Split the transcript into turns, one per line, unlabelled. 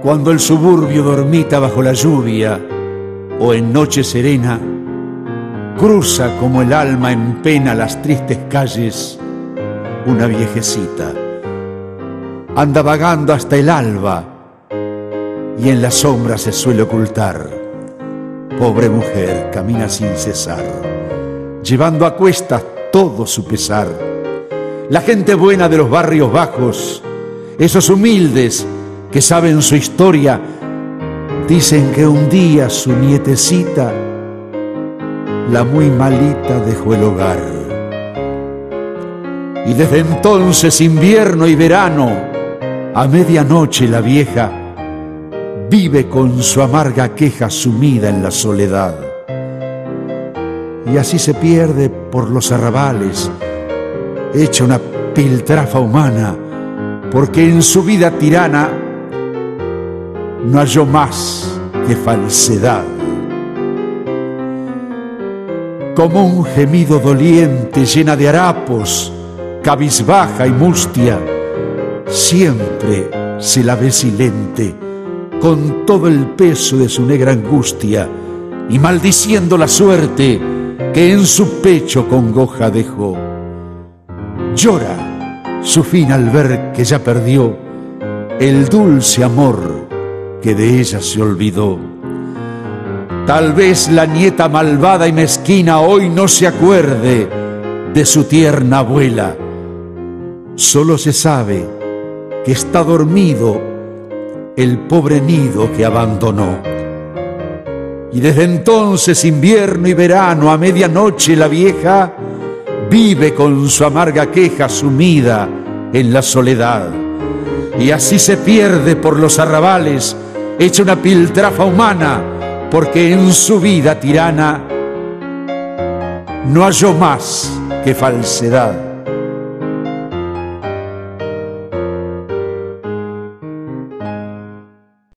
Cuando el suburbio dormita bajo la lluvia o en noche serena, cruza como el alma en pena las tristes calles una viejecita. Anda vagando hasta el alba y en la sombra se suele ocultar. Pobre mujer, camina sin cesar, llevando a cuestas todo su pesar. La gente buena de los barrios bajos, esos humildes que saben su historia, dicen que un día su nietecita, la muy malita, dejó el hogar. Y desde entonces, invierno y verano, a medianoche la vieja vive con su amarga queja sumida en la soledad. Y así se pierde por los arrabales, hecha una piltrafa humana, porque en su vida tirana no halló más que falsedad. Como un gemido doliente llena de harapos, cabizbaja y mustia, siempre se la ve silente, con todo el peso de su negra angustia, y maldiciendo la suerte que en su pecho congoja dejó. Llora su fin al ver que ya perdió el dulce amor que de ella se olvidó. Tal vez la nieta malvada y mezquina hoy no se acuerde de su tierna abuela. Solo se sabe que está dormido el pobre nido que abandonó. Y desde entonces, invierno y verano, a medianoche la vieja vive con su amarga queja sumida en la soledad. Y así se pierde por los arrabales, hecha una piltrafa humana, porque en su vida tirana no halló más que falsedad.